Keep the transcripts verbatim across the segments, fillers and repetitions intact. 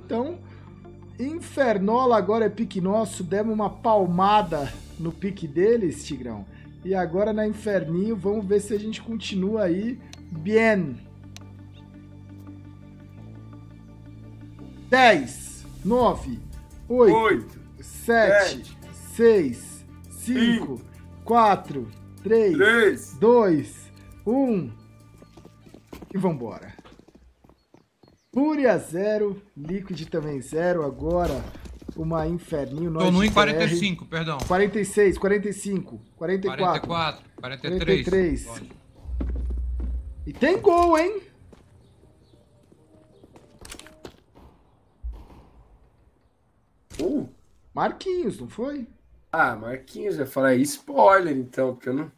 Então, Infernola agora é pique nosso. Demos uma palmada no pique deles, Tigrão. E agora na Inferninho, vamos ver se a gente continua aí. Bien. dez, nove, oito, sete, seis, cinco, quatro, três, dois, um. E vambora. Fúria zero, Liquid também zero. Agora uma Inferninho. Tô no em quarenta e cinco, perdão. quarenta e seis, quarenta e cinco, quarenta e quatro, quarenta e quatro, quarenta e três. quarenta e três. E tem gol, hein? Uh. Marquinhos, não foi? Ah, Marquinhos, eu ia falar spoiler então, porque eu não...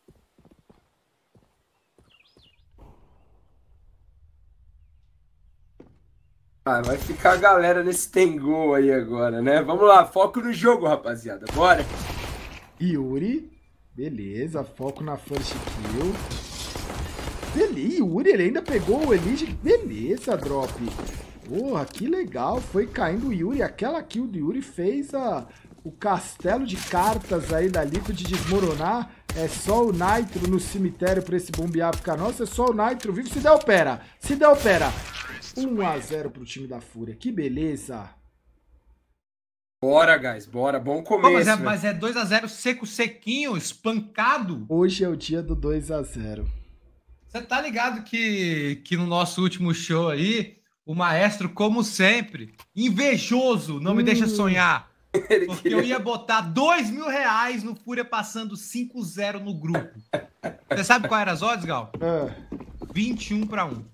Ah, vai ficar a galera nesse tem gol aí agora, né? Vamos lá, foco no jogo, rapaziada. Bora! Yuri. Beleza, foco na first kill. Beleza, Yuri, ele ainda pegou o Elite. Beleza, drop. Porra, que legal. Foi caindo o Yuri. Aquela kill do Yuri fez a, o castelo de cartas aí da Liquid desmoronar. É só o Nitro no cemitério pra esse bombear ficar nosso. É só o Nitro vivo. Se der, opera. Se der, opera. um a zero pro time da Fúria. Que beleza. Bora, guys. Bora. Bom começo. Pô, mas, é, mas é dois a zero seco, sequinho, espancado. Hoje é o dia do dois a zero. Você tá ligado que, que no nosso último show aí, o maestro, como sempre, invejoso, não me Hum. deixa sonhar. Ele Porque queria- eu ia botar dois mil reais no Fúria passando cinco a zero no grupo. Você sabe qual era as odds, Gal? Ah, vinte e um para um.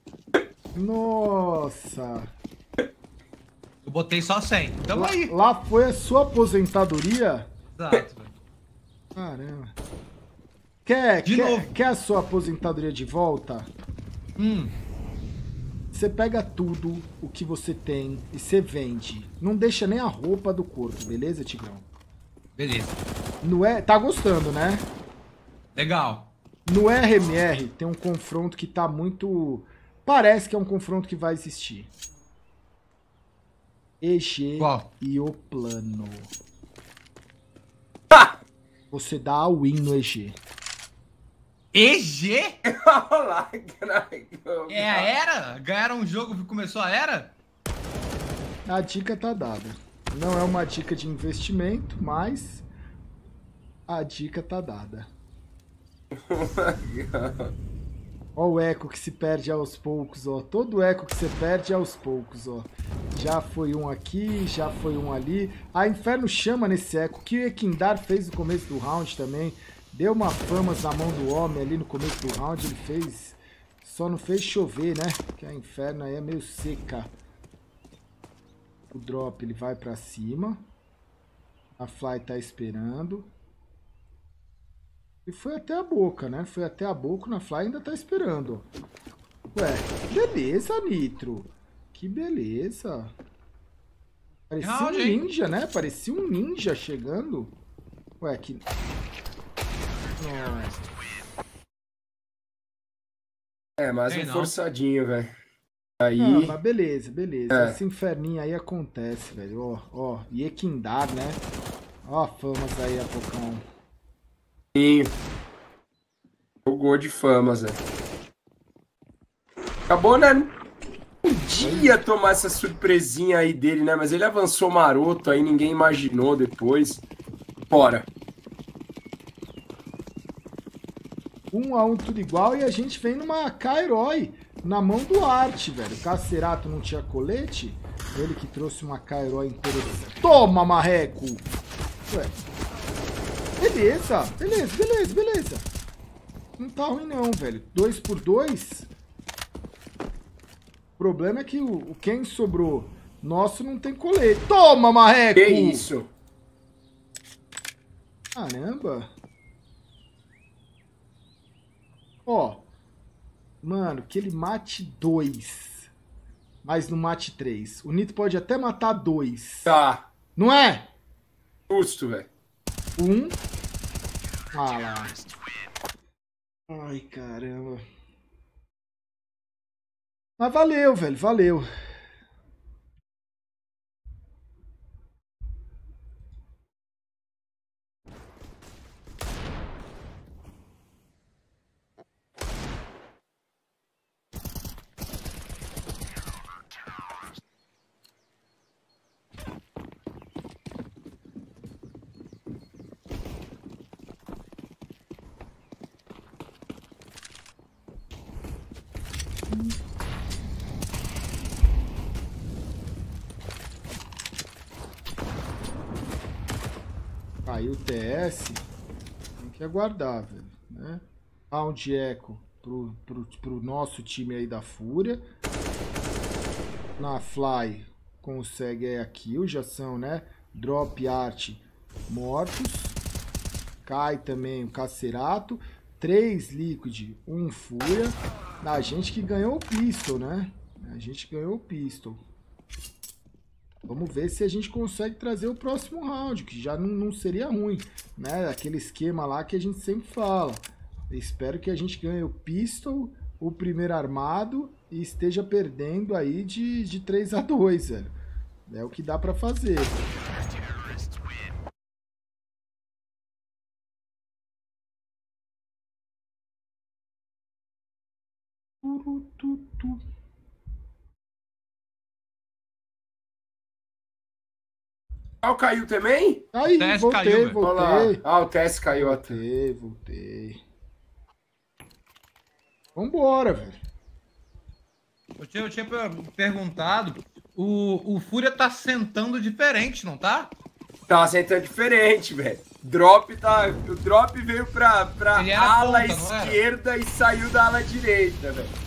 nossa. Eu botei só cem. Tamo Lá, aí. lá foi a sua aposentadoria? Exato, velho. Caramba. Quer, De quer, novo. quer a sua aposentadoria de volta? Hum, Você pega tudo o que você tem e você vende. Não deixa nem a roupa do corpo, beleza, Tigrão? beleza. No é, tá gostando, né? Legal. No R M R tem um confronto que tá muito... Parece que é um confronto que vai existir. E G Qual? e o plano. Ah! Você dá a win no E G. E G? Olha lá, caralho. É a era? Ganharam um jogo e começou a era? A dica tá dada. Não é uma dica de investimento, mas a dica tá dada. Ó o eco que se perde aos poucos, ó. Todo eco que você perde é aos poucos, ó. Já foi um aqui, já foi um ali. A Inferno chama nesse eco. Que o Ekindar fez no começo do round também. Deu uma famas na mão do homem ali no começo do round. Ele fez... Só não fez chover, né? Que a Inferno aí é meio seca. O drop, ele vai pra cima. A Fly tá esperando. E foi até a boca, né? Foi até a boca, na Fly ainda tá esperando. Ué, beleza, Nitro. Que beleza. Parecia um Round, hein? ninja, né? Parecia um ninja chegando. Ué, que... Nossa. É, mais Tem um não. forçadinho, velho. Aí... Não, mas beleza, beleza. É. Esse inferninho aí acontece, velho. Ó, ó. E Ekindar, né? Ó a famas aí, Apocão. Sim. Jogou de famas, velho. Acabou, né? Não podia tomar essa surpresinha aí dele, né? Mas ele avançou maroto, aí ninguém imaginou depois. Bora. Um a um tudo igual e a gente vem numa Kairói na mão do Arte, velho. O Cacerato não tinha colete. Ele que trouxe uma Kairói interessante. Toma, marreco! Ué. Beleza, beleza, beleza, beleza. Não tá ruim não, velho. Dois por dois. O problema é que o, o quem sobrou nosso não tem colete. Toma, marreco! Que isso? Caramba. Ó. Mano, que ele mate dois. Mas não mate três. O Nito pode até matar dois. Tá. Não é? Justo, velho. Um. Ah lá. Ai, caramba. Mas valeu, velho. Valeu. Caiu o T S. Tem que aguardar, velho. Né? Round Echo pro, pro, pro nosso time aí da Fúria. Na Fly consegue é aqui, já são, né? Drop Art mortos. Cai também o Cacerato. Três Liquid, um Fúria. A gente que ganhou o Pistol, né? A gente ganhou o Pistol. Vamos ver se a gente consegue trazer o próximo round, que já não, não seria ruim, né? Aquele esquema lá que a gente sempre fala. Eu espero que a gente ganhe o Pistol, o primeiro armado e esteja perdendo aí de, de três a dois, velho. É o que dá pra fazer. Ah, caiu também? Aí, voltei, caiu, voltei. Ah, o T S caiu. Voltei, voltei. Vambora, velho. Eu tinha, eu tinha perguntado, o, o Fúria tá sentando diferente, não tá? Tá sentando diferente, velho. Drop tá, o drop veio pra, pra ala ponta, esquerda e saiu da ala direita, velho.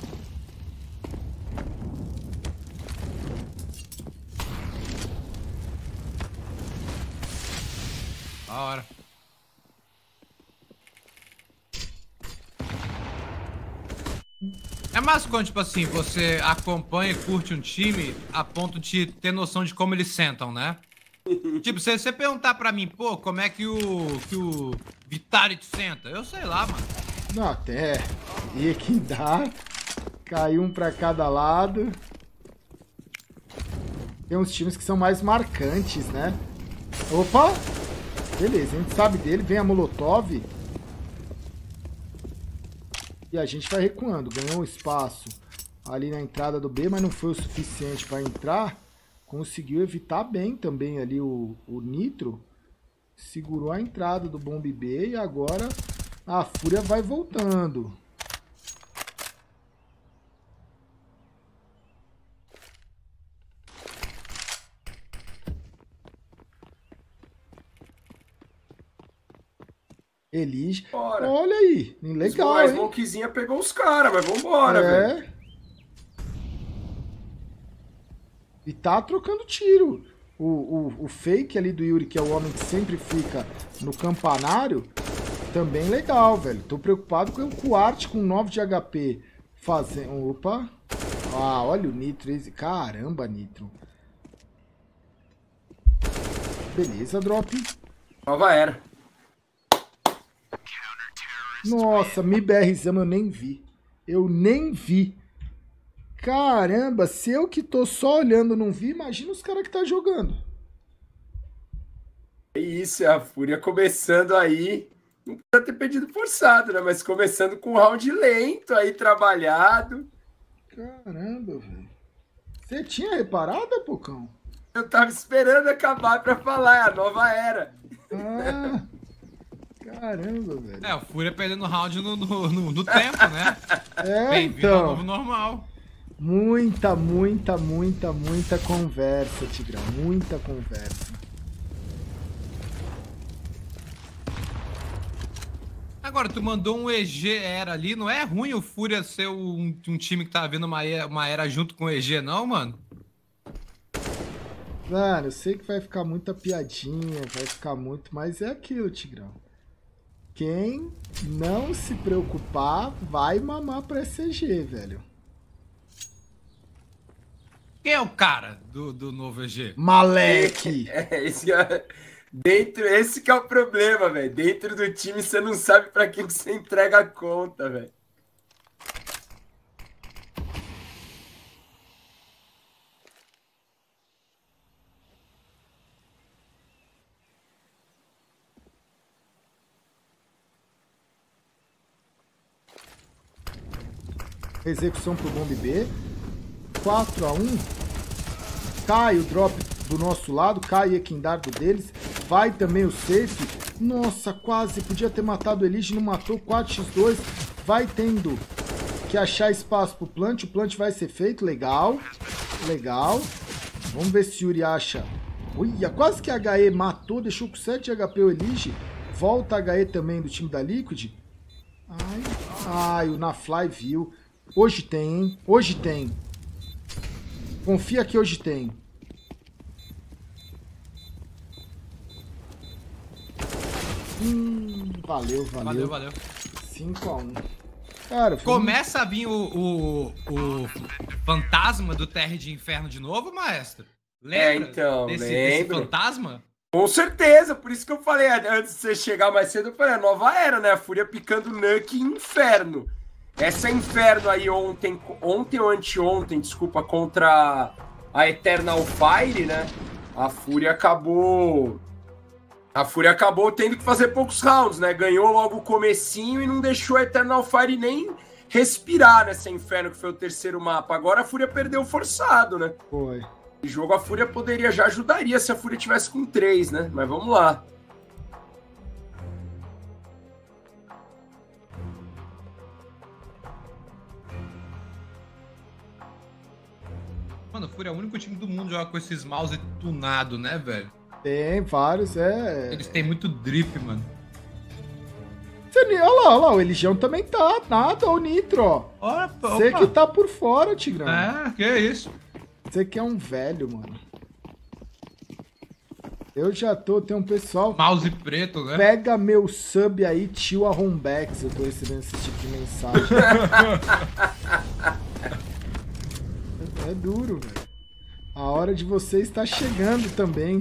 Da hora. É mais quando, tipo assim, você acompanha e curte um time a ponto de ter noção de como eles sentam, né? Tipo, se você perguntar pra mim, pô, como é que o, que o Vitality senta? Eu sei lá, mano. Não, até ia que dá. Caiu um pra cada lado. Tem uns times que são mais marcantes, né? Opa! Beleza, a gente sabe dele. Vem a Molotov. E a gente vai recuando. Ganhou um espaço ali na entrada do B, mas não foi o suficiente para entrar. Conseguiu evitar bem também ali o, o Nitro. Segurou a entrada do Bomb B e agora a Fúria vai voltando. Elige. Bora. Olha aí, legal, A hein? Smokezinha pegou os caras, mas vambora, É. velho. E tá trocando tiro. O, o, o fake ali do Yuri, que é o homem que sempre fica no campanário, também legal, velho. Tô preocupado com o Art com nove de H P fazendo... Opa. Ah, olha o Nitro. Caramba, Nitro. Beleza, drop. Nova era. Nossa, me BRzamos, eu nem vi. Eu nem vi. Caramba, se eu que tô só olhando não vi, imagina os caras que tá jogando. É isso, é a Fúria começando aí. Não precisa ter pedido forçado, né? Mas começando com um round lento aí, trabalhado. Caramba, velho. Você tinha reparado, Pocão? Eu tava esperando acabar pra falar, é a nova era. Ah... Caramba, velho. É, o Fúria perdendo round no, no, no, no tempo, né? É, Bem-vindo então. ao novo normal. Muita, muita, muita, muita conversa, Tigrão. Muita conversa. Agora, tu mandou um E G era ali. Não é ruim o Fúria ser um, um time que tá vendo uma era, uma era junto com o E G, não, mano? Mano, eu sei que vai ficar muita piadinha, vai ficar muito, mas é aquilo, Tigrão. Quem não se preocupar vai mamar pra S G, velho. Quem é o cara do, do novo E G? Maleque! É, esse, é, dentro, esse que é o problema, velho. Dentro do time você não sabe pra quem que você entrega a conta, velho. Execução pro Bomb B. quatro a um. Cai o drop do nosso lado. Cai o Ekindar do deles. Vai também o safe. Nossa, quase. Podia ter matado o Elige. Não matou. quatro por dois. Vai tendo que achar espaço pro plant. O plant vai ser feito. Legal. Legal. Vamos ver se o Yuri acha Olha, quase que a H E matou, deixou com sete H P o Elige. Volta a H E também do time da Liquid. Ai, ai, o Nafly viu. Hoje tem, hein? Hoje tem. Confia que hoje tem. Hum, valeu, valeu. Valeu, valeu. cinco a um. Cara, começa um... a vir o, o, o fantasma do Terra de Inferno de novo, maestro? Lembra é, então, desse, lembro. desse fantasma? Com certeza, por isso que eu falei, antes de você chegar mais cedo, eu falei, a nova era, né? A Fúria picando Nuke Inferno. Essa Inferno aí ontem, ontem ou anteontem, desculpa, contra a Eternal Fire, né? A Fúria acabou... A Fúria acabou tendo que fazer poucos rounds, né? Ganhou logo o comecinho e não deixou a Eternal Fire nem respirar nessa Inferno, que foi o terceiro mapa. Agora a Fúria perdeu forçado, né? Foi. O jogo a Fúria poderia, já ajudaria se a Fúria tivesse com três, né? Mas vamos lá. Mano, a Fúria é o único time do mundo que joga com esses mouse tunado, né, velho? Tem vários, é... Eles têm muito drip, mano. Olha lá, olha lá, o Eligião também tá, nada, o Nitro, ó. Olha, Você que tá por fora, Tigrão. É, que é isso. Você que é um velho, mano. Eu já tô, tem um pessoal... Mouse preto, né? Pega meu sub aí, tio Arrombex. Eu tô recebendo esse tipo de mensagem. É duro, velho. A hora de você está chegando também.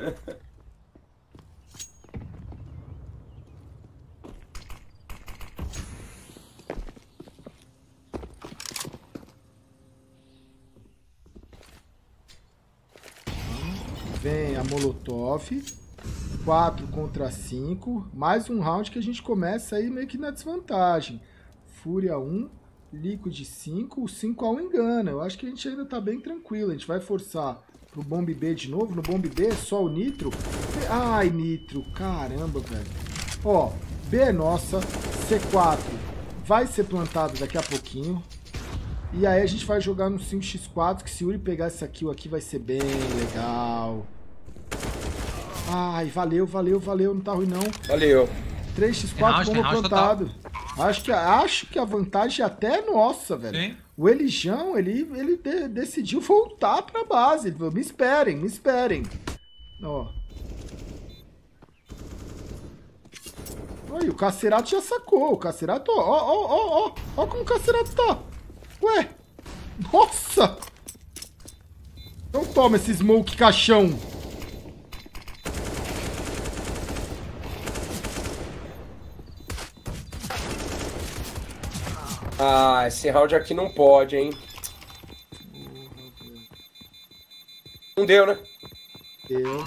Vem a Molotov. quatro contra cinco. Mais um round que a gente começa aí meio que na desvantagem. Fúria um. Liquid cinco. O cinco a um engana. Eu acho que a gente ainda tá bem tranquilo. A gente vai forçar pro Bomb B de novo. No Bomb B é só o Nitro. Ai, Nitro. Caramba, velho. Ó, B é nossa. C quatro vai ser plantado daqui a pouquinho. E aí a gente vai jogar no cinco por quatro, que se o Yuri pegar essa kill aqui vai ser bem legal. Ai, valeu, valeu, valeu. Não tá ruim, não. Valeu. três por quatro bomba plantado. Acho que, acho que a vantagem até é nossa, velho. Sim. O Elijão, ele, ele de, decidiu voltar pra base. Ele falou, me esperem, me esperem. Ó. Olha, o Cacerato já sacou. O Cacerato, ó, ó, ó, ó. Ó como o Cacerato tá. Ué. Nossa. Então toma esse smoke caixão. Ah, esse round aqui não pode, hein? Não deu, né? Deu.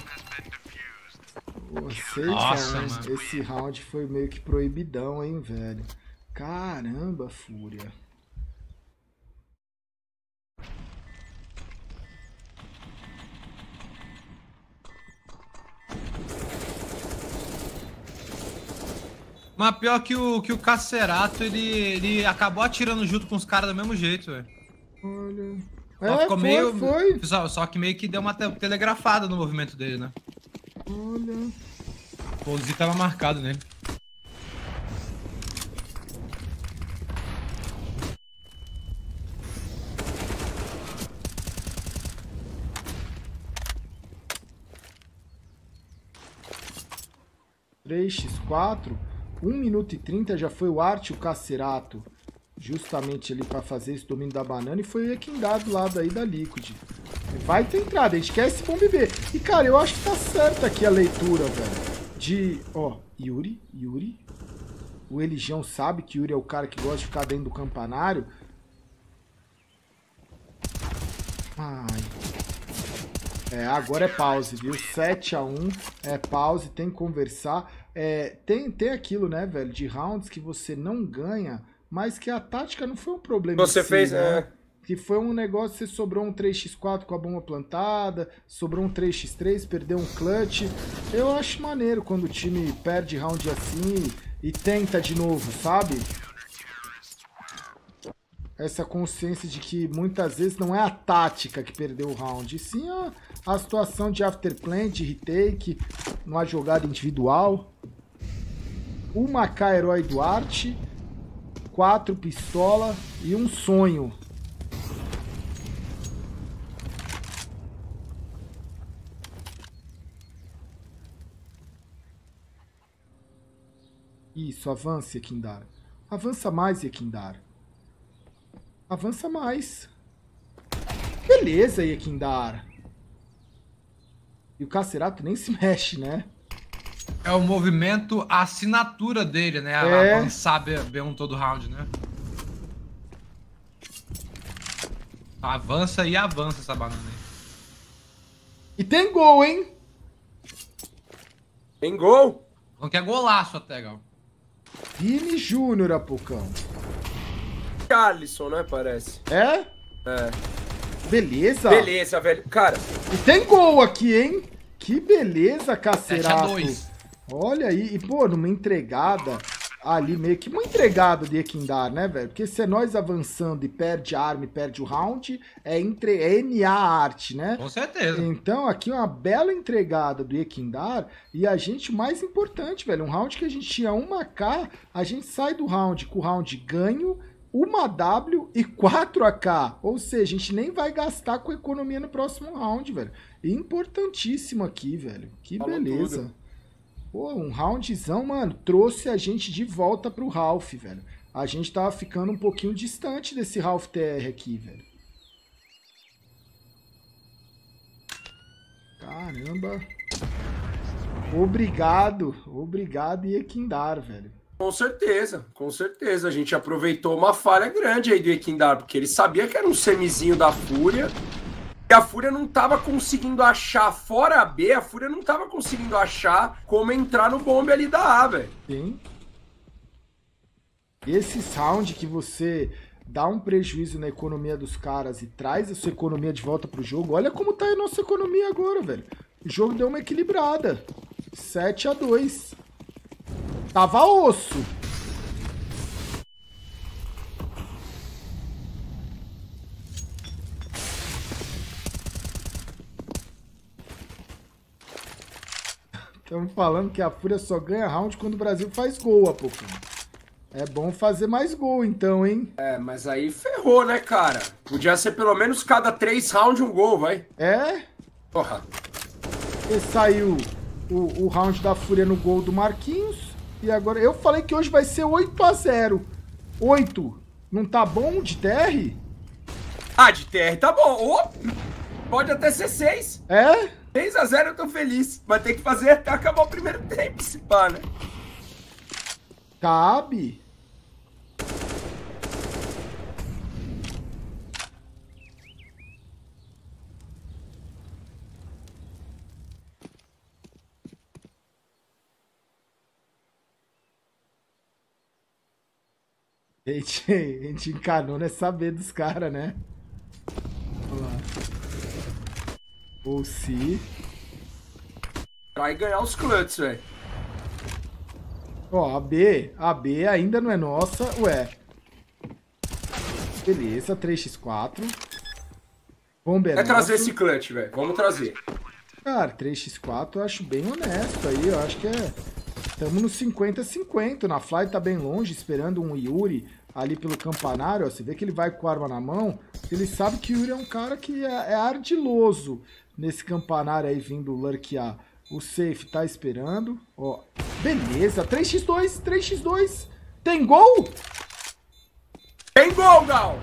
Nossa, mano. Esse round foi meio que proibidão, hein, velho? Caramba, Fúria. Mas pior que o, que o Cacerato, ele, ele acabou atirando junto com os caras do mesmo jeito, velho. Olha... Só é, ficou foi, meio, foi. Só, só que meio que deu uma te telegrafada no movimento dele, né? Olha... O Uzi tava marcado nele. três por quatro, um minuto e trinta já foi o Arte e o Cacerato, justamente ali para fazer esse domínio da banana, e foi o Ekindar do lado aí da Liquid. Vai ter entrada, a gente quer esse Bomb B. E cara, eu acho que tá certa aqui a leitura, velho. De, ó, Yuri, Yuri. O Eligião sabe que Yuri é o cara que gosta de ficar dentro do campanário. Ai... É, agora é pause, viu? sete a um, é pause, tem que conversar. É, tem, tem aquilo, né, velho, de rounds que você não ganha, mas que a tática não foi um problema. Você si, fez, né? É... Que foi um negócio, você sobrou um três por quatro com a bomba plantada, sobrou um três por três, perdeu um clutch. Eu acho maneiro quando o time perde round assim e tenta de novo, sabe? essa consciência de que muitas vezes não é a tática que perdeu o round, e sim a, a situação de afterplan, de retake, numa jogada individual. Uma K herói Duarte, quatro pistola e um sonho. Isso, avance, Ekindar. Avança mais, Ekindar. Avança mais. Beleza, Ekindar. E o Cacerato nem se mexe, né? É o movimento, a assinatura dele, né? É. Avançar B um todo round, né? Avança e avança essa banana aí. E tem gol, hein? Tem gol? Não quer golaço até, Gal. Vini Júnior, Apocão. Alisson, né? Parece. É? É. Beleza. Beleza, velho. Cara. E tem gol aqui, hein? Que beleza, sete a Cacerato. dois. Olha aí. E, pô, numa entregada ali, meio que uma entregada de Ekindar, né, velho? Porque se é nós avançando e perde a arma e perde o round, é, entre... é N A a arte, né? Com certeza. Então, aqui uma bela entregada do Ekindar. E a gente, mais importante, velho, um round que a gente tinha uma K, a gente sai do round com o round ganho, uma W e quatro A K. Ou seja, a gente nem vai gastar com economia no próximo round, velho. Importantíssimo aqui, velho. Que Falou beleza. tudo. Pô, um roundzão, mano, trouxe a gente de volta pro Ralph, velho. A gente tava ficando um pouquinho distante desse Ralph T R aqui, velho. Caramba. Obrigado. Obrigado, Ekindar, velho. Com certeza, com certeza. A gente aproveitou uma falha grande aí do Ekindar, porque ele sabia que era um semizinho da Fúria. E a Fúria não tava conseguindo achar, fora a B, a Fúria não tava conseguindo achar como entrar no bombe ali da A, velho. Sim. Esses round que você dá um prejuízo na economia dos caras e traz a sua economia de volta pro jogo, olha como tá a nossa economia agora, velho. O jogo deu uma equilibrada. sete a dois. Tava osso. Estamos falando que a Fúria só ganha round quando o Brasil faz gol, Apocão. É bom fazer mais gol, então, hein? É, mas aí ferrou, né, cara? Podia ser pelo menos cada três rounds um gol, vai. É? Porra. E saiu o, o round da Fúria no gol do Marquinhos. E agora, eu falei que hoje vai ser oito a zero. oito. Não tá bom de T R? Ah, de T R tá bom. Oh, pode até ser seis. É? seis a zero eu tô feliz. Mas tem que fazer até acabar o primeiro tempo, se pá, né? Cabe. A gente, a gente encanou nessa B dos caras, né? Olha lá. Ou se... Vai ganhar os clutches, velho. Ó, a B, a B ainda não é nossa, ué. Beleza, três por quatro. Bomba é É trazer nosso. esse clutch, velho. Vamos trazer. Cara, três por quatro eu acho bem honesto aí, eu acho que é... Estamos no cinquenta a cinquenta, na Fly tá bem longe, esperando um Yuri ali pelo campanário, ó, você vê que ele vai com a arma na mão, ele sabe que o Yuri é um cara que é, é ardiloso nesse campanário aí vindo lurkear. O safe tá esperando, ó, beleza, três por dois, três por dois, tem gol? Tem gol, Gal!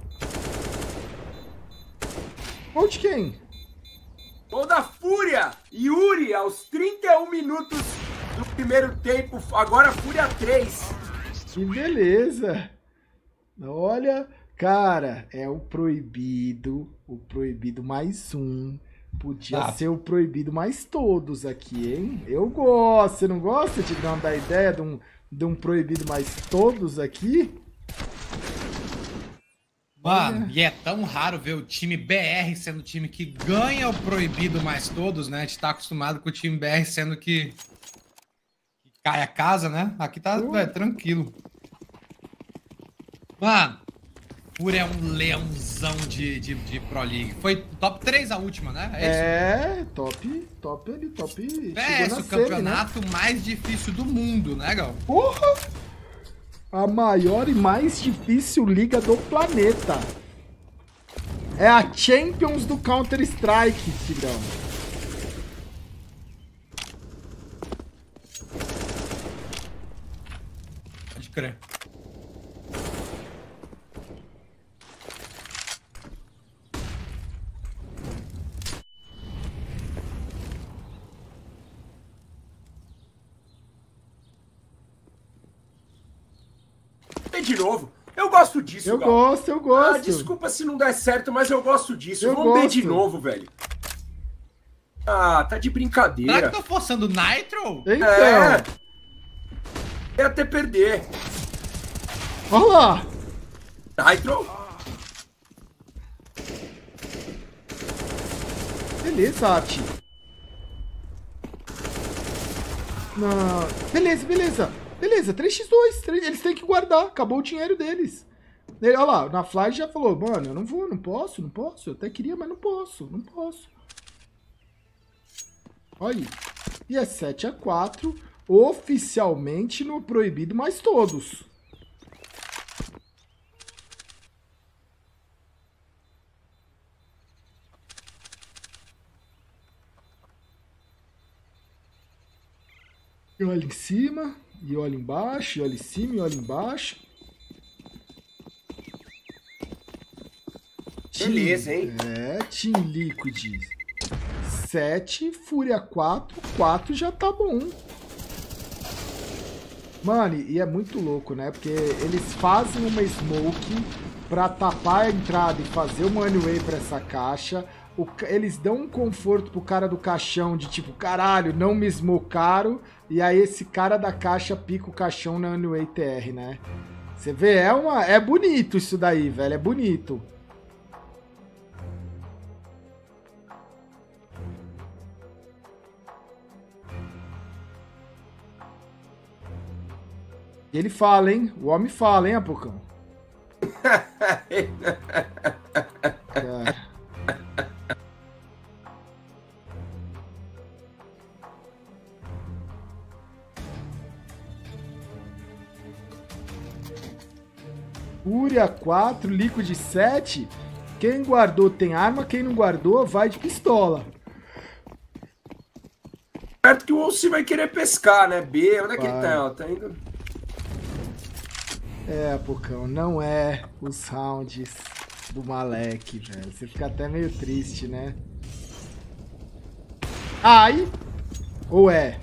Gol de quem? Gol da Fúria! Yuri, aos trinta e um minutos do primeiro tempo, agora Fúria três. Que beleza! Olha, cara, é o proibido, o proibido mais um. Podia Tá. ser o proibido mais todos aqui, hein? Eu gosto. Você não gosta de dar da ideia de um, de um proibido mais todos aqui? Mano, e é tão raro ver o time B R sendo o time que ganha o proibido mais todos, né? A gente tá acostumado com o time B R sendo que, que cai a casa, né? Aqui tá Uh. véio, tranquilo. Mano, Fúria é um leãozão de, de, de Pro League. Foi top três a última, né? É, é top, top ali, top. É, esse é o campeonato né? mais difícil do mundo, né, Gal? Porra! A maior e mais difícil liga do planeta. É a Champions do Counter-Strike, Tigrão. Pode crer. De novo. Eu gosto disso, Eu Gal. gosto, eu gosto. Ah, desculpa se não der certo, mas eu gosto disso. Eu Vamos ver gosto. de novo, velho. Ah, tá de brincadeira. Será que eu tô forçando Nitro? Então. É. Ia até perder. Olha lá. Nitro. Beleza, Ati. Não. Beleza, beleza. Beleza, três por dois. três, eles têm que guardar. Acabou o dinheiro deles. Ele, olha lá, na Fly já falou, mano, eu não vou, não posso, não posso. Eu até queria, mas não posso, não posso. Olha aí. E é sete a quatro, oficialmente no proibido, mas todos. E olha em cima, e olha embaixo, e olha em cima, e olha embaixo. Beleza, hein? É, Team Liquid sete, Fúria quatro, quatro já tá bom. Mano, e é muito louco, né? Porque eles fazem uma smoke pra tapar a entrada e fazer uma one-way pra essa caixa. O, eles dão um conforto pro cara do caixão de tipo, caralho, não me smocaram. E aí esse cara da caixa pica o caixão na one-way T R, né? Você vê, é, uma, é bonito isso daí, velho, é bonito. E ele fala, hein? O homem fala, hein, Apocão? É. Fúria quatro, Liquid sete. Quem guardou tem arma, quem não guardou vai de pistola. Certo que o Olsi vai querer pescar, né? B, onde é que ele Vai. tá? Ó, tá indo... É, Pocão, não é os rounds do Malek, velho. Você fica até meio triste, né? Ai! Ou é?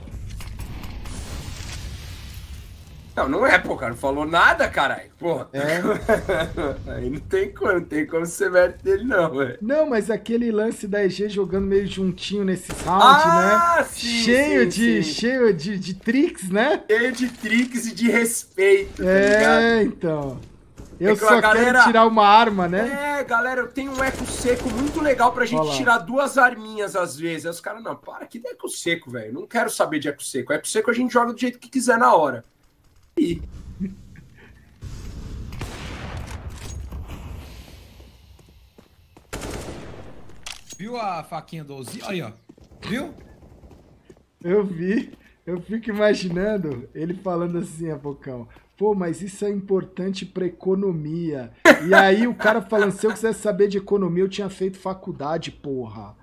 Não, não é, pô, cara. Não falou nada, caralho. Porra. É? Aí não tem como, não tem como ser mérito dele, não, velho. Não, mas aquele lance da E G jogando meio juntinho nesses rounds, Ah, né? sim, cheio sim, de, sim. cheio de, de tricks, né? Cheio de tricks e de respeito, tá É, ligado? então. Eu É que a só galera- quero tirar uma arma, né? É, galera, eu tenho um eco seco muito legal pra gente Olha lá. tirar duas arminhas às vezes. Aí os caras, não, para, que eco seco, velho. Não quero saber de eco seco. Eco seco a gente joga do jeito que quiser na hora. E... Viu a faquinha do Ozzy? Aí, ó. Viu? Eu vi. Eu fico imaginando ele falando assim, Apocão. Pô, mas isso é importante pra economia. E aí o cara falando, se eu quisesse saber de economia, eu tinha feito faculdade, porra.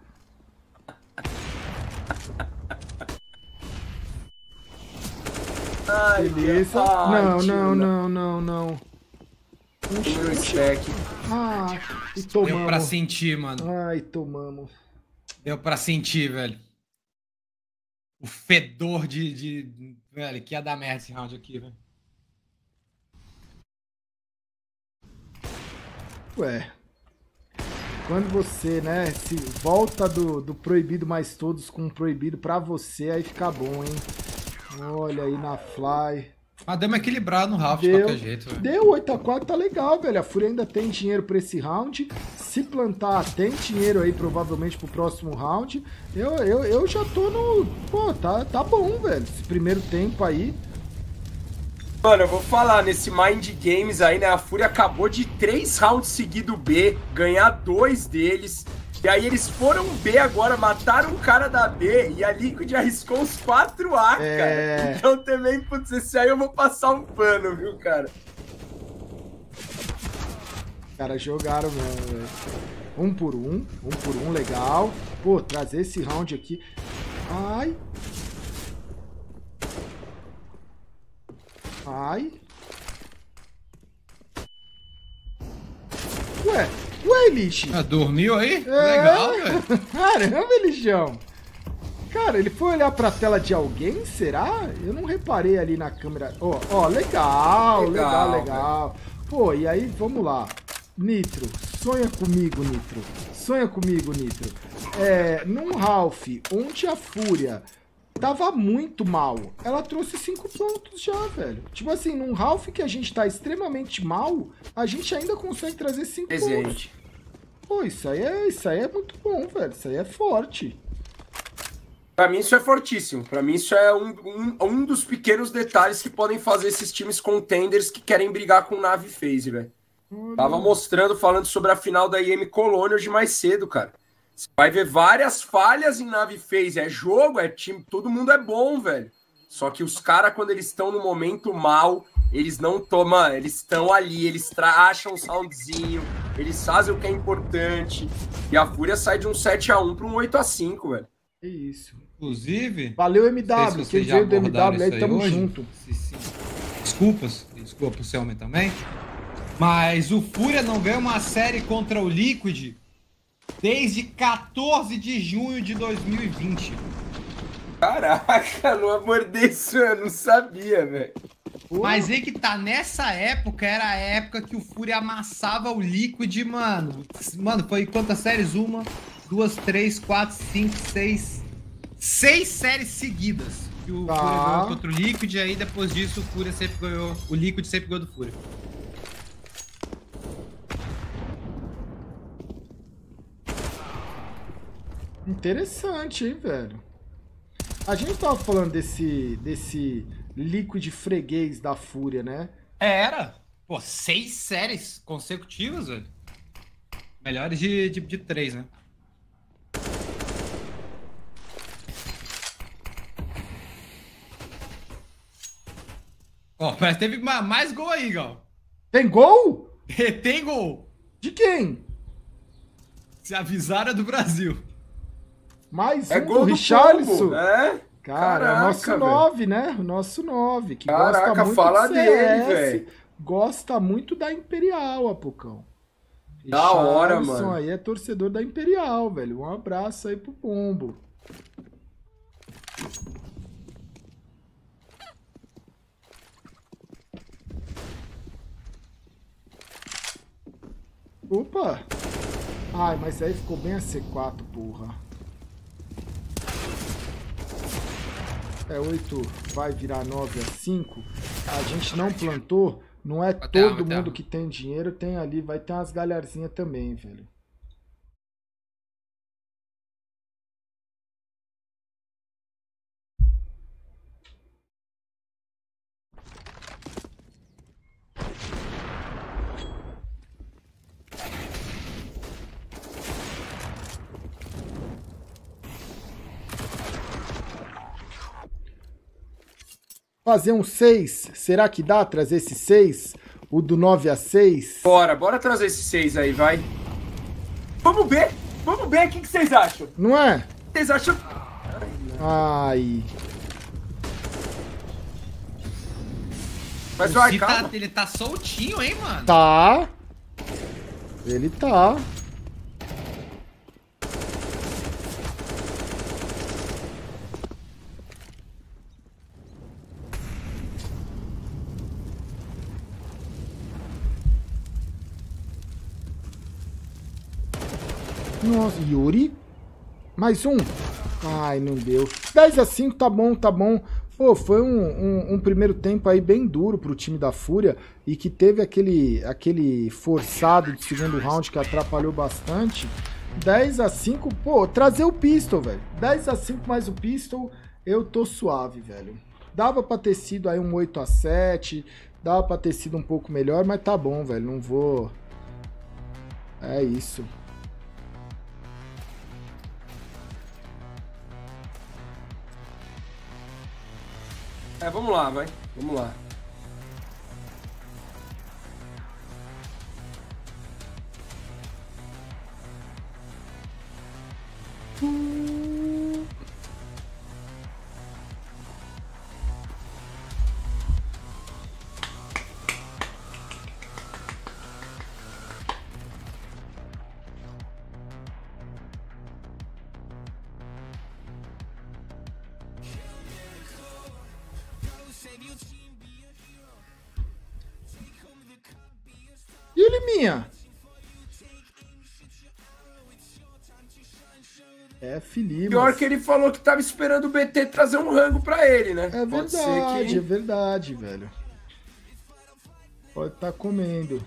Ai, Beleza. ai, Não, tio, não, não, não, não. Número stack. Ah, e Deu pra tomamos. sentir, mano. Ai, tomamos. Deu pra sentir, velho. O fedor de, de... Velho, que ia dar merda esse round aqui, velho. Ué. Quando você, né, se volta do, do proibido mais todos com um proibido pra você, aí fica bom, hein? Olha aí na Fly. Mas deu uma equilibrada no round de Deu, qualquer jeito, velho. deu oito a quatro, tá legal, velho. A Fúria ainda tem dinheiro pra esse round. Se plantar, tem dinheiro aí provavelmente pro próximo round. Eu, eu, eu já tô no... Pô, tá, tá bom, velho. Esse primeiro tempo aí. Mano, eu vou falar, nesse Mind Games aí, né, a Fúria acabou de três rounds seguidos B, ganhar dois deles, e aí eles foram B agora, mataram um cara da B, e a Liquid arriscou os quatro A, cara. É... Então também, putz, esse aí eu vou passar um pano, viu, cara? Os caras jogaram mesmo, velho. Um por um, um por um, legal. Pô, trazer esse round aqui. Ai. Ai. Ué, ué, Elish. Ah, dormiu aí? É... Legal, velho. Caramba, Elixão. Cara, ele foi olhar pra tela de alguém, será? Eu não reparei ali na câmera. Ó, ó, legal, legal, legal. legal. Pô, e aí, vamos lá. Nitro, sonha comigo, Nitro. Sonha comigo, Nitro. É, num Ralph, onde a Fúria tava muito mal, ela trouxe cinco pontos já, velho. Tipo assim, num Ralph que a gente tá extremamente mal, a gente ainda consegue trazer cinco Presente. pontos. Pô, isso aí, é, isso aí é muito bom, velho. Isso aí é forte. Pra mim isso é fortíssimo. Pra mim isso é um, um, um dos pequenos detalhes que podem fazer esses times contenders que querem brigar com Nave FaZe, velho. Tava mostrando, falando sobre a final da I M Colônia hoje mais cedo, cara. Você vai ver várias falhas em Nave FaZe. É jogo, é time, todo mundo é bom, velho. Só que os caras, quando eles estão no momento mal, eles não tomam, eles estão ali, eles acham o soundzinho, eles fazem o que é importante. E a Fúria sai de um sete a um para um oito a cinco, velho. É isso. Inclusive... Valeu, M W. Se Quem veio do M W aí, tamo hoje. junto. Se, se... Desculpas, desculpa pro Selman também. Mas o Fúria não ganha uma série contra o Liquid desde quatorze de junho de dois mil e vinte. Caraca, no amor disso, eu não sabia, velho. Mas aí que tá, nessa época, era a época que o Fúria amassava o Liquid, mano. Mano, foi quantas séries? Uma, duas, três, quatro, cinco, seis... Seis séries seguidas que o tá. Fúria ganhou contra o Liquid, e aí depois disso o Fúria sempre ganhou. O Liquid sempre ganhou do Fúria. Interessante, hein, velho? A gente tava falando desse, desse Liquid freguês da Fúria, né? Era. Pô, seis séries consecutivas, velho. Melhores de, de, de três, né? Ó, mas teve mais gol aí, Gal. Tem gol? Tem gol. De quem? Se avisaram, é do Brasil. Mais é um gol do do Richarlison. É? Cara, Caraca, é o nosso nove, né? O nosso nove. Que Caraca, gosta muito fala do dele, velho. Gosta muito da Imperial, Apocão. Da hora, mano. Aí é torcedor da Imperial, velho. Um abraço aí pro Pombo. Opa! Ai, mas aí ficou bem a C quatro, porra. É oito, vai virar nove a cinco. A gente não plantou. Não é todo mundo que tem dinheiro. Tem ali, vai ter umas galharzinhas também, velho. Fazer um seis, será que dá trazer esse seis? O do nove a seis? Bora, bora trazer esse seis aí, vai. Vamos ver, vamos ver o que, que vocês acham. Não é? Vocês acham... Ai. Mas vai, tá, ele tá soltinho, hein, mano? Tá. Ele tá. Nossa, Yuri. Mais um. Ai, não deu. dez a cinco, tá bom, tá bom. Pô, foi um, um, um primeiro tempo aí bem duro pro time da Fúria e que teve aquele, aquele forçado de segundo round que atrapalhou bastante. dez a cinco, pô, trazer o pistol, velho. dez a cinco mais o pistol, eu tô suave, velho. Dava pra ter sido aí um oito a sete, dava pra ter sido um pouco melhor, mas tá bom, velho. Não vou... É isso. É, vamos lá, vai. Vamos lá. E o Liminha? É, Felipe. Pior que ele falou que tava esperando o B T trazer um rango pra ele, né? É Pode verdade, ser é verdade, velho. Pode estar comendo.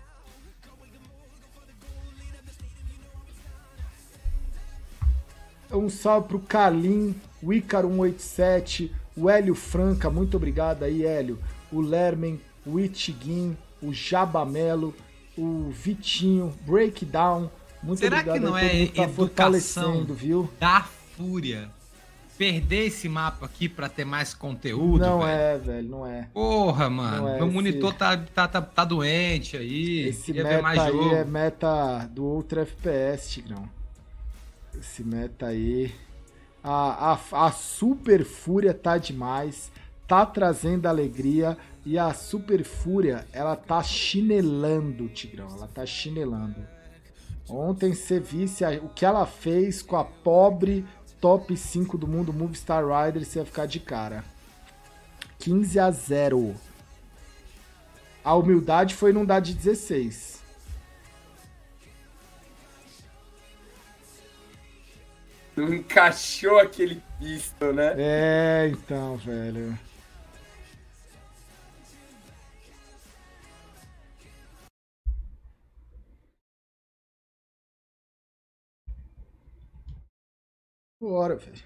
Um salve pro Carlin, o Ícaro cento e oitenta e sete, o Hélio Franca, muito obrigado aí, Hélio. O Lermen, o Itiguin, o Jabamelo, o Vitinho, Breakdown. Muito Será obrigado que não aí, todo é mundo tá educação fortalecendo, viu? da Fúria perder esse mapa aqui pra ter mais conteúdo, Não velho? é, velho, não é. Porra, mano. Não é, Meu esse- monitor tá, tá, tá, tá doente aí. Esse Queria ver mais meta aí jogo. é meta do outro F P S, Tigrão. Esse meta aí... A, a, a Super Fúria tá demais, tá trazendo alegria, e a Super Fúria, ela tá chinelando, Tigrão, ela tá chinelando. Ontem você visse a- o que ela fez com a pobre top cinco do mundo Movistar Rider, você ia ficar de cara. quinze a zero. A humildade foi não dar de dezesseis. Não encaixou aquele pisto, né? É, então, velho. Bora, velho.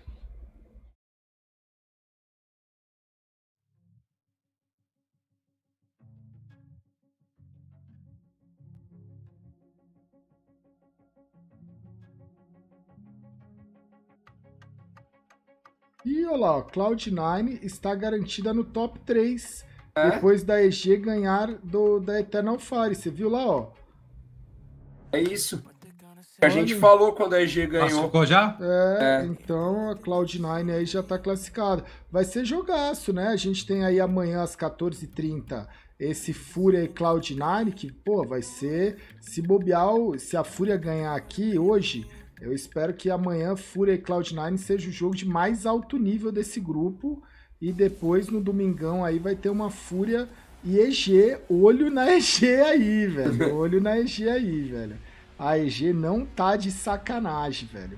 E olha lá, ó, Cloud nine está garantida no top três. É? Depois da E G ganhar do, da Eternal Fire. Você viu lá, ó? É isso. A gente Olha. falou quando a E G ganhou. Classificou já? É, É. então a Cloud nine aí já tá classificada. Vai ser jogaço, né? A gente tem aí amanhã às quatorze e trinta esse Fúria e Cloud nine, que, pô, vai ser, se bobear, o- se a Fúria ganhar aqui hoje, eu espero que amanhã Fúria e Cloud nine seja o jogo de mais alto nível desse grupo, e depois no domingão aí vai ter uma Fúria e E G, olho na E G aí, velho, olho na E G aí, velho. A E G não tá de sacanagem, velho.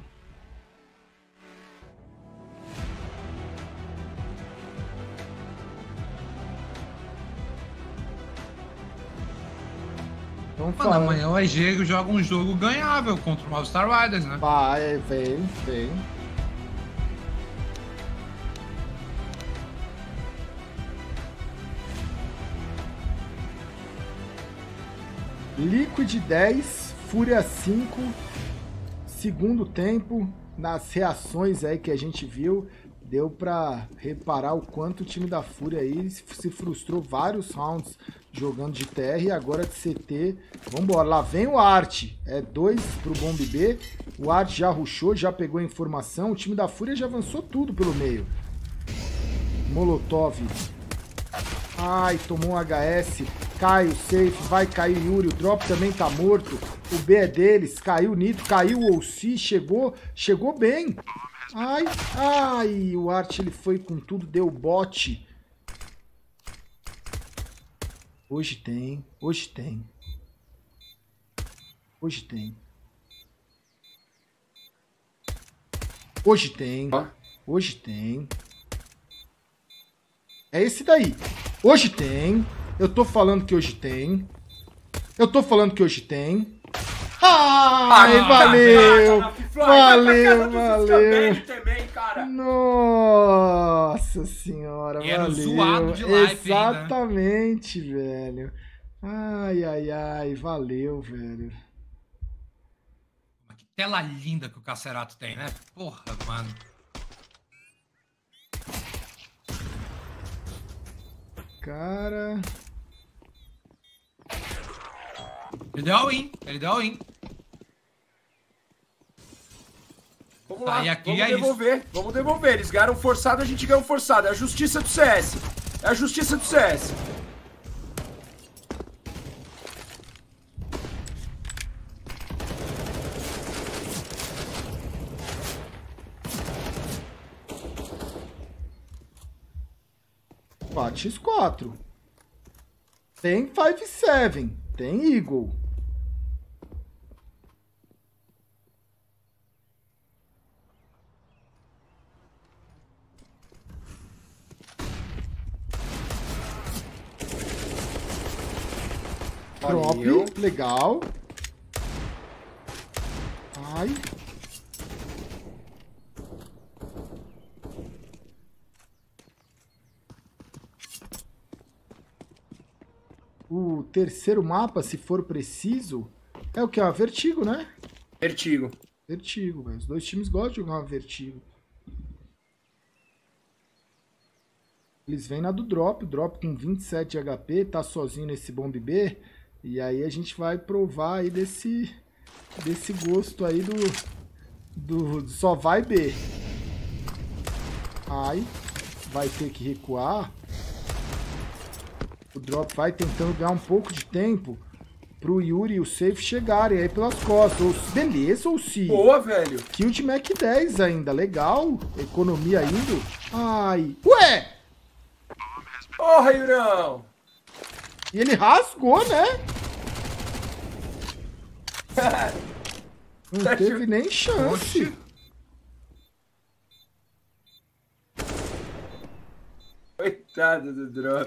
Então Mano, fala. amanhã o E G joga um jogo ganhável contra o Movistar Riders, né? Vai, vem, vem. Liquid dez, Fúria cinco, segundo tempo, nas reações aí que a gente viu, deu pra reparar o quanto o time da Fúria aí se frustrou vários rounds jogando de T R e agora de C T. Vambora, lá vem o Art, é dois pro Bomb B, o Art já rushou, já pegou a informação, o time da Fúria já avançou tudo pelo meio. Molotov. Ai, tomou um H S, cai o safe, vai cair o Yuri, o drop também tá morto, o B é deles, caiu o Nitro, caiu o O C, chegou, chegou bem. Ai, ai, o Art ele foi com tudo, deu bote. Hoje tem, hoje tem. Hoje tem. Hoje tem, Ó. hoje tem. É esse daí. Hoje tem. Eu tô falando que hoje tem. Eu tô falando que hoje tem. Ai, Ah, valeu! tá, Fly, Valeu, vai pra casa do valeu! Ziscambelli também, cara. Nossa senhora, E era o valeu! zoado de life ainda. Exatamente, velho. Ai, ai, ai, valeu, velho. Que tela linda que o Cacerato tem, né? Porra, mano. Cara... Ele deu all-in, ele deu all-in. Vamos Tá, lá, e aqui vamos é devolver, isso. vamos devolver. Eles ganharam forçado, a gente ganhou forçado. É a justiça do C S. É a justiça do C S. quatro por quatro. Tem cinco sete. Tem Eagle. Drop, Valeu. legal. Ai. O terceiro mapa, se for preciso, é o que? É uma Vertigo, né? Vertigo. Vertigo, velho. Os dois times gostam de jogar uma Vertigo. Eles vêm na do Drop. O Drop com vinte e sete de H P, tá sozinho nesse bomb B. E aí a gente vai provar aí desse, desse gosto aí do, do só vai B. Ai, vai ter que recuar. O Drop vai tentando ganhar um pouco de tempo pro Yuri e o Safe chegarem aí pelas costas. Ou, beleza, ou se... Boa, velho. Kill de Mac dez ainda, legal. Economia indo. Ai, ué! Porra, Yurão. E ele rasgou, né? Não teve nem chance. Coitado do Drop.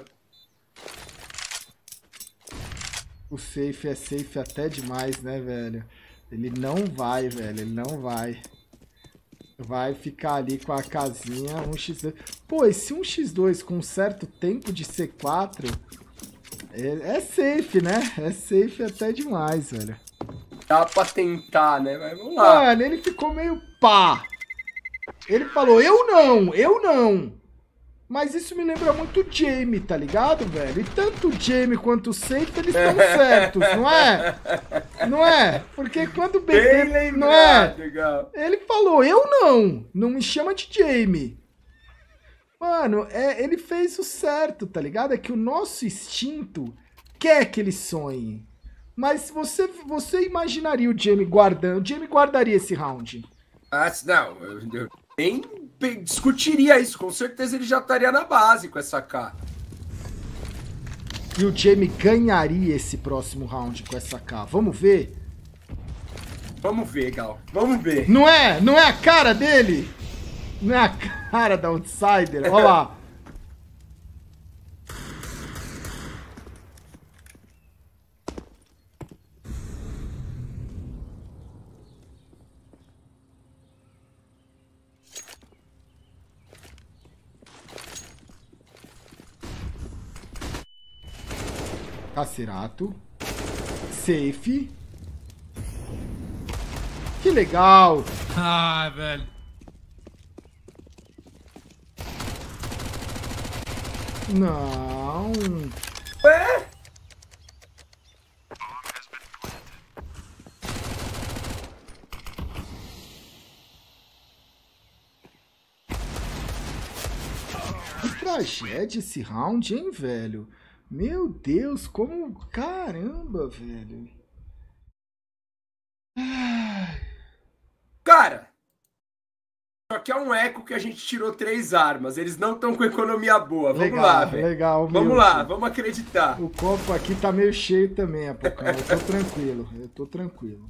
O safe é safe até demais, né, velho? Ele não vai, velho. Ele não vai. Vai ficar ali com a casinha um por dois. Pô, esse um por dois com um certo tempo de C quatro é, é safe, né? É safe até demais, velho. Dá pra tentar, né? Mas vamos lá. Mano, ele ficou meio pá. Ele falou, eu não, eu não. Mas isso me lembra muito o Jamie, tá ligado, velho? E tanto o Jamie quanto o Safe, eles estão certos, não é? Não é? Porque quando o B T, Bem não é? lembrado, legal. Ele falou, eu não, não me chama de Jamie. Mano, é, ele fez o certo, tá ligado? É que o nosso instinto quer que ele sonhe. Mas você, você imaginaria o Jamie guardando, o Jamie guardaria esse round. Ah, não, eu, eu nem discutiria isso. Com certeza ele já estaria na base com essa K. E o Jamie ganharia esse próximo round com essa K. Vamos ver? Vamos ver, Gal. Vamos ver. Não é? Não é a cara dele? Não é a cara da Outsider? Olha lá. Cacerato. Safe. Que legal. Ai, velho. Não. Ué? Que tragédia esse round, hein, velho? Meu Deus, como... Caramba, velho. Cara, só que é um eco que a gente tirou três armas. Eles não estão com economia boa. Vamos Legal, lá, velho. legal. Vamos meu, lá, vamos acreditar. O copo aqui tá meio cheio também, Apocão. Eu tô tranquilo, eu tô tranquilo.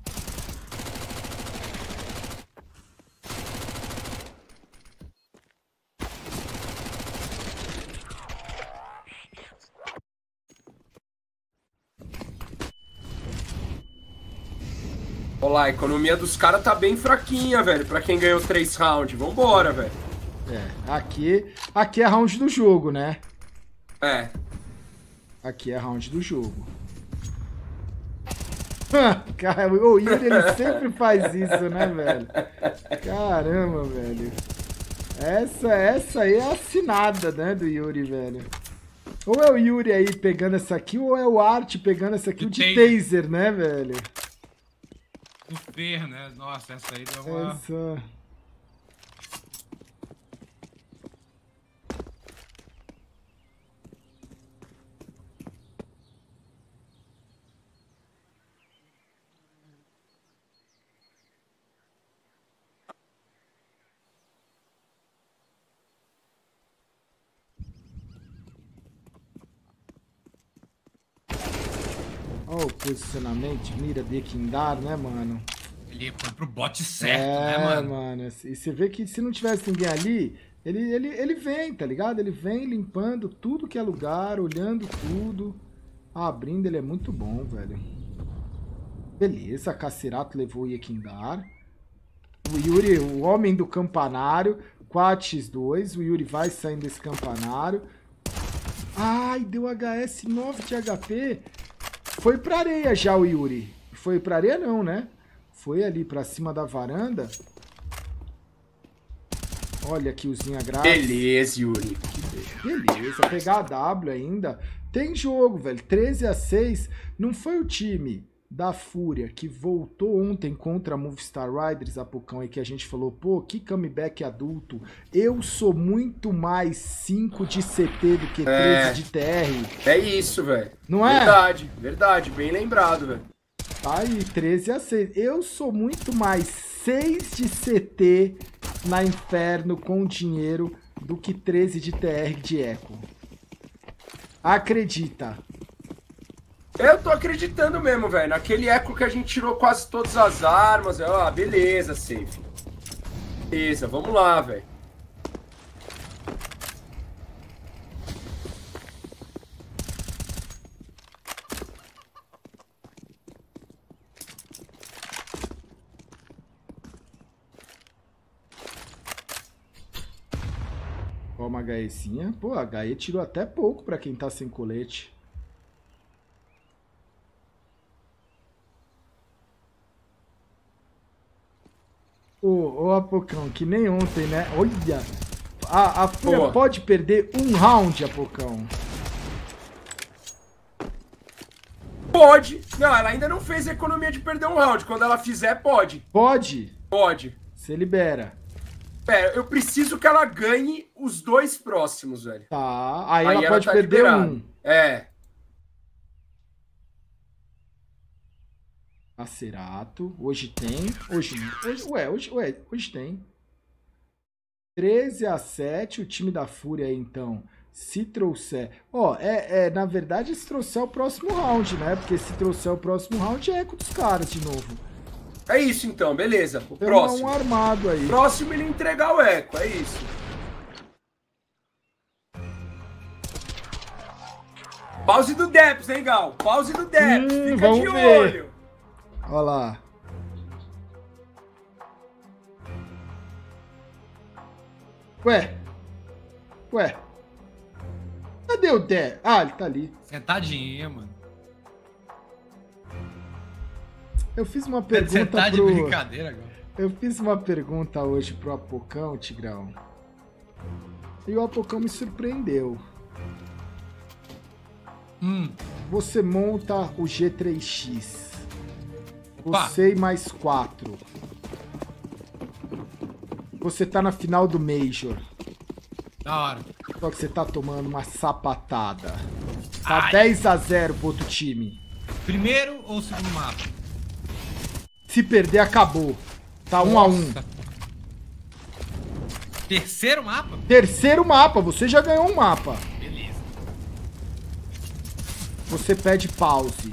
Olha lá, a economia dos caras tá bem fraquinha, velho. Pra quem ganhou três rounds. Vambora, velho. É, aqui, aqui é round do jogo, né? É. Aqui é round do jogo. Cara, o Yuri, ele sempre faz isso, né, velho? Caramba, velho. Essa, essa aí é assinada, né, do Yuri, velho. Ou é o Yuri aí pegando essa aqui, ou é o Art pegando essa aqui, o de taser, né, velho? O Fer, né? Nossa, essa aí deu uma... Essa... Olha o posicionamento, mira de Kindar, né, mano? Ele foi pro bote certo, é, né, mano? mano? E você vê que se não tivesse ninguém ali, ele, ele, ele vem, tá ligado? Ele vem limpando tudo que é lugar, olhando tudo. Abrindo, ele é muito bom, velho. Beleza, Cacerato levou o Yekindar. O Yuri, o homem do campanário. quatro por dois, o Yuri vai saindo desse campanário. Ai, deu H S nove de H P. Foi pra areia já o Yuri. Foi pra areia não, né? Foi ali pra cima da varanda. Olha aqui o Zinha grátis. Beleza, Yuri. Beleza, pegar a W ainda. Tem jogo, velho. treze a seis. Não foi o time da Fúria que voltou ontem contra a Movistar Riders, Apocão, e que a gente falou, pô, que comeback adulto. Eu sou muito mais cinco de C T do que treze é, de T R. É isso, velho. Não é? Verdade, verdade. Bem lembrado, velho. Tá aí, treze a seis. Eu sou muito mais seis de C T na Inferno com dinheiro do que treze de T R de Eco. Acredita. Eu tô acreditando mesmo, velho. Naquele eco que a gente tirou quase todas as armas. Ah, beleza, safe. Beleza, vamos lá, velho. Ó, uma HEzinha. Pô, a H E tirou até pouco pra quem tá sem colete. Ô, ô, Apocão, que nem ontem, né? Olha! A, a Fúria Pô. pode perder um round, Apocão. Pode! Não, ela ainda não fez a economia de perder um round. Quando ela fizer, pode. Pode? Pode. Você libera. Pera, eu preciso que ela ganhe os dois próximos, velho. Tá, aí, aí ela, ela pode tá perder liberada. um. É. Acerato, hoje tem, hoje, hoje, ué, hoje, ué, hoje tem. treze a sete, o time da Fúria aí, então, se trouxer, ó, é, é, na verdade, se trouxer o próximo round, né, porque se trouxer o próximo round é eco dos caras de novo. É isso então, beleza, o tem próximo. um armado aí. Próximo ele entregar o eco, é isso. Pause do Deps, hein, Gal, pause do Deps, hum, fica vamos de ver. olho. Olha lá. Ué. Ué. Cadê o Dé? Ah, ele tá ali. Sentadinho, mano. Eu fiz uma pergunta Você tá de pro... brincadeira agora. Eu fiz uma pergunta hoje pro Apocão, Tigrão. E o Apocão me surpreendeu. Hum. Você monta o G três X. Opa. Você e mais quatro. Você tá na final do Major. Da hora. Só que você tá tomando uma sapatada. Tá Ai. dez a zero pro outro time. Primeiro ou segundo mapa? Se perder, acabou. Tá um a um. Terceiro mapa? Terceiro mapa. Você já ganhou um mapa. Beleza. Você pede pause.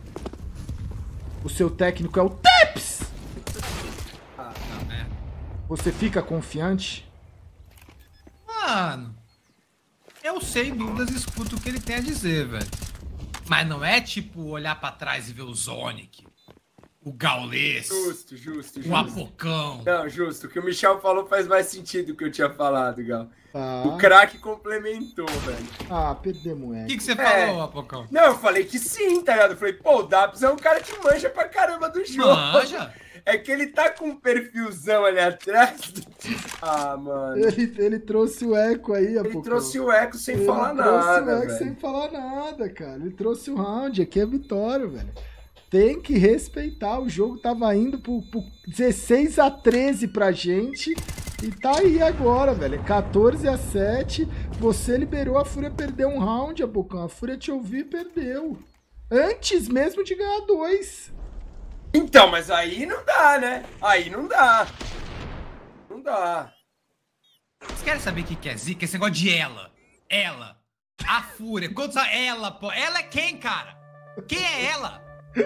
O seu técnico é o Teps! Ah, tá merda. Você fica confiante? Mano, eu sem dúvidas escuto o que ele tem a dizer, velho. Mas não é tipo olhar pra trás e ver o Zonic, o Gaules, Justo, justo, justo. o Apocão. Não, justo. O que o Michel falou faz mais sentido do que eu tinha falado, Gal. Ah. O craque complementou, velho. Ah, perdemos O eco. que, que você É. falou, Apocão? Não, eu falei que sim, tá ligado? Eu falei, pô, o Daps é um cara que manja pra caramba do jogo. Manja? É que ele tá com um perfilzão ali atrás. Do... Ah, mano. Ele, ele trouxe o eco aí, Ele Apocão. trouxe o eco sem Ele falar trouxe nada, o eco velho. sem falar nada, cara. Ele trouxe o round. Aqui é vitória, velho. Tem que respeitar. O jogo tava indo pro, pro dezesseis a treze pra gente. E tá aí agora, velho. quatorze a sete. Você liberou, a Fúria perdeu um round, Apocão. A Fúria te ouviu e perdeu. Antes mesmo de ganhar dois. Então, mas aí não dá, né? Aí não dá. Não dá. Vocês querem saber o que, que é zica? Esse negócio de ela. Ela. A Fúria. Quantos a ela, pô? Ela é quem, cara? Quem é ela?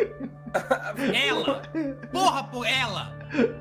Ela. Porra, pô, ela.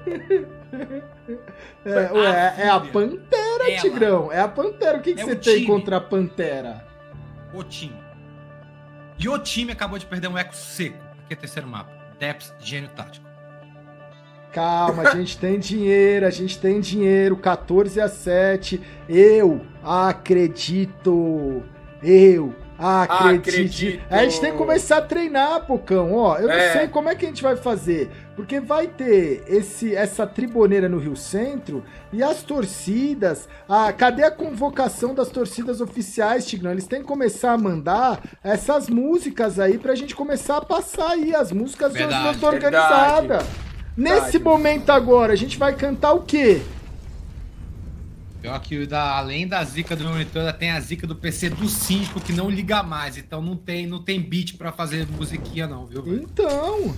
É, ué, é a Fúria. Pantera, Ela. Tigrão. É a Pantera. O que, que É você o tem time. contra a Pantera? O time. E o time acabou de perder um eco seco. Aqui é o terceiro mapa. Deps, gênio tático. Calma, a gente tem dinheiro, a gente tem dinheiro. quatorze a sete. Eu acredito. Eu acredito. Acredito. A gente tem que começar a treinar, Pocão. Ó, eu não É. sei como é que a gente vai fazer. Porque vai ter esse, essa triboneira no Rio Centro e as torcidas. Ah, cadê a convocação das torcidas oficiais, Tigrão? Eles têm que começar a mandar essas músicas aí pra gente começar a passar aí as músicas Verdade, da organizada. verdade. Nesse Verdade. momento agora, a gente vai cantar o quê? Pior que o da, além da zica do monitor, ainda tem a zica do P C do síndico que não liga mais. Então não tem, não tem beat pra fazer musiquinha não, viu? velho? Então,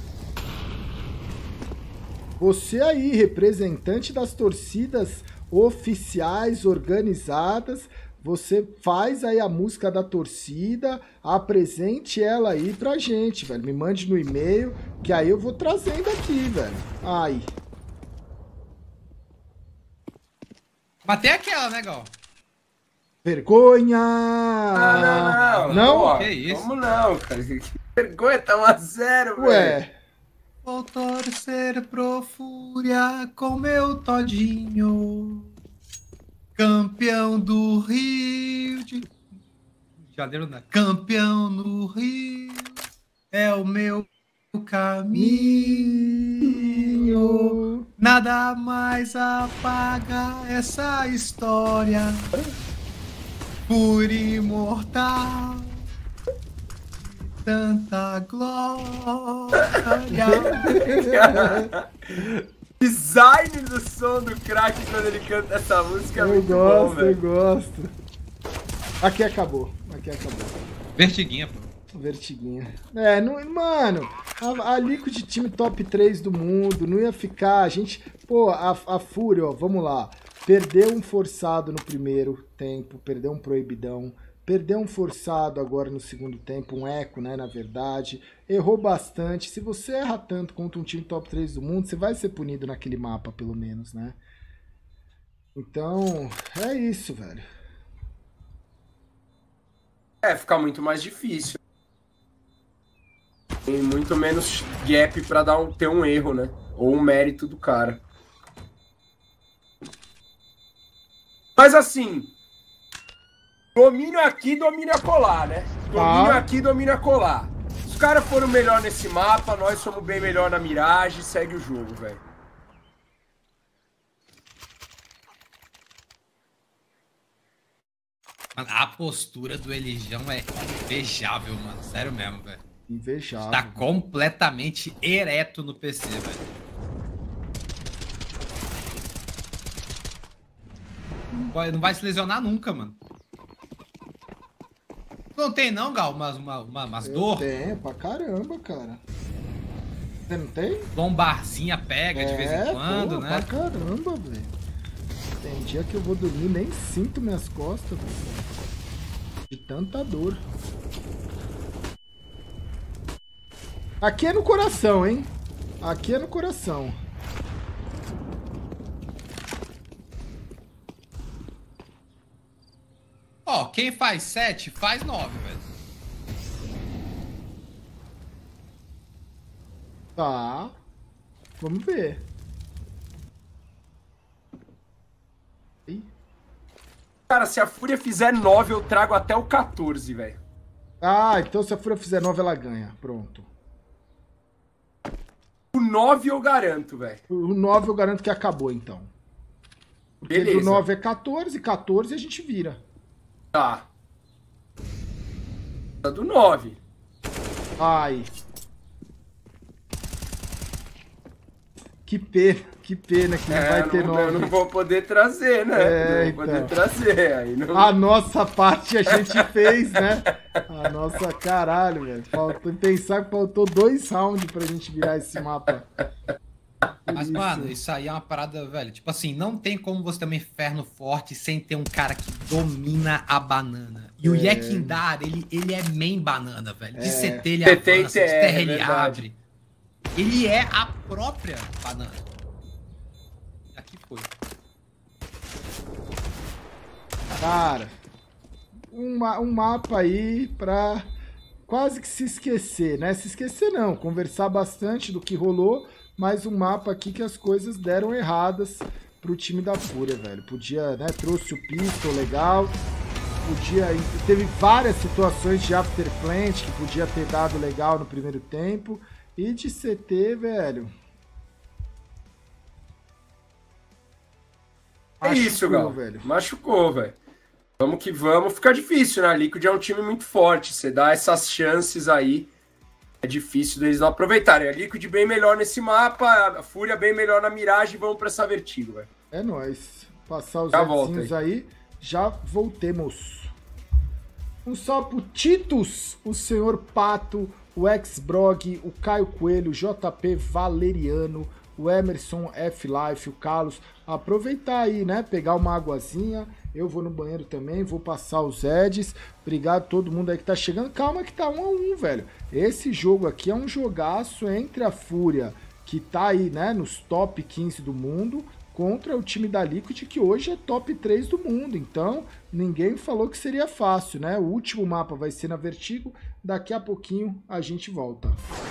você aí, representante das torcidas oficiais organizadas, você faz aí a música da torcida, apresente ela aí pra gente, velho. Me mande no e-mail, que aí eu vou trazendo aqui, velho. Ai. Mas tem aquela, né, Gal? Vergonha! Não, não, não. Não? Pô, Que isso? Como não, cara? Que vergonha, tá um a zero, velho. Ué, Vou torcer pro Fúria com meu todinho, campeão do Rio de Janeiro, né? Campeão no Rio é o meu caminho. Nada mais apaga essa história por imortal. Tanta glória. Design do som do craque quando ele canta essa música é eu muito gosto, bom, eu velho. gosto. Aqui acabou, aqui acabou. Vertiguinha, pô. Vertiguinha. É, não, mano, a, a Liquid time top três do mundo, não ia ficar, a gente, pô, a, a Fúria, ó, vamos lá, perdeu um forçado no primeiro tempo, perdeu um proibidão, perdeu um forçado agora no segundo tempo, um eco, né, na verdade, errou bastante. Se você erra tanto contra um time top três do mundo, você vai ser punido naquele mapa, pelo menos, né? Então, é isso, velho. É, fica muito mais difícil. Tem muito menos gap pra dar um, ter um erro, né? Ou um mérito do cara. Mas assim, domínio aqui, domínio acolá, né? Domínio Ah. aqui, domínio acolá. Os caras foram melhor nesse mapa, nós somos bem melhor na miragem, segue o jogo, velho. Mano, a postura do Elijão é invejável, mano. Sério mesmo, velho. Invejável. Tá completamente ereto no P C, velho. Não vai- Não vai se lesionar nunca, mano. Não tem não, Gal? Umas, uma, uma, umas Eu dor? tenho, pra caramba, cara. Você não tem? Lombarzinha pega de vez em quando, pô, né? Pra caramba, velho. Tem dia que eu vou dormir nem sinto minhas costas, velho. De tanta dor. Aqui é no coração, hein? Aqui é no coração. Ó, quem faz sete, faz nove, velho. Tá. Vamos ver. Ih. Cara, se a Fúria fizer nove, eu trago até o quatorze, velho. Ah, então se a Fúria fizer nove, ela ganha. Pronto. O nove eu garanto, velho. O nove eu garanto que acabou, então. Porque Beleza. do nove é quatorze, quatorze a gente vira. Tá. Tá do nove. Ai. Que pena, que pena que não É, vai eu ter não, nove. eu não vou poder trazer, né? É, não vou poder então. trazer. Aí não... A nossa parte a gente fez, né? A nossa, caralho, velho. Faltou pensar que faltou dois rounds pra gente virar esse mapa. Mas, mano, isso aí é uma parada, velho. Tipo assim, não tem como você ter um inferno forte sem ter um cara que domina a banana. E o É. Yekindar, ele, ele é main banana, velho. De É. C T ele C T avança, de é, terra é ele verdade. abre. Ele é a própria banana. Aqui foi. Cara, um, ma- um mapa aí pra quase que se esquecer, né? Se esquecer não, conversar bastante do que rolou, mas um mapa aqui que as coisas deram erradas pro time da Fúria, velho. Podia, né? Trouxe o pistol legal, podia. Teve várias situações de Afterplant que podia ter dado legal no primeiro tempo. E de C T, velho. É isso, Machucou, Gal. velho. Machucou, velho. Vamos que vamos. Fica difícil, né? A Liquid é um time muito forte. Você dá essas chances aí, é difícil deles não aproveitarem. A Liquid bem melhor nesse mapa, a Fúria bem melhor na miragem. Vamos pra essa Vertigo, velho. É nóis. Passar os Já volto Edzinhos aí. Já voltemos. Um salve pro Titus, o senhor Pato, o X-Brog, o Caio Coelho, o J P Valeriano, o Emerson F-Life, o Carlos. Aproveitar aí, né? Pegar uma aguazinha. Eu vou no banheiro também, vou passar os Eds. Obrigado a todo mundo aí que tá chegando. Calma que tá um a um, velho. Esse jogo aqui é um jogaço entre a Fúria, que tá aí, né, nos top quinze do mundo, contra o time da Liquid, que hoje é top três do mundo. Então, ninguém falou que seria fácil, né? O último mapa vai ser na Vertigo. Daqui a pouquinho a gente volta.